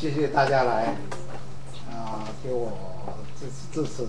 谢谢大家来给我支持。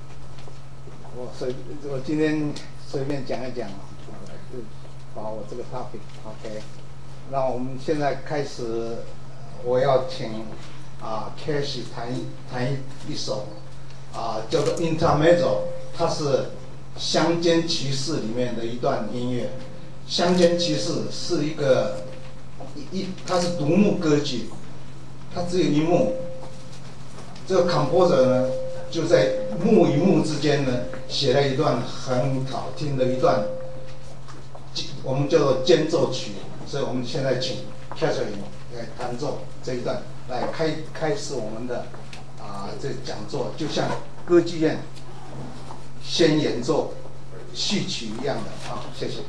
我今天随便讲一讲，就把我这个 topic，OK。那我们现在开始，我要请Cashy 弹一首叫做 Intermezzo， 它是乡间骑士里面的一段音乐。乡间骑士是它是独幕歌剧，它只有一幕。这个 composer 呢，就在幕与幕之间呢，写了一段很好听的一段，我们叫做间奏曲。所以我们现在请 Katherine 来弹奏这一段，来开始我们的这讲座，就像歌剧院先演奏序曲一样的谢谢。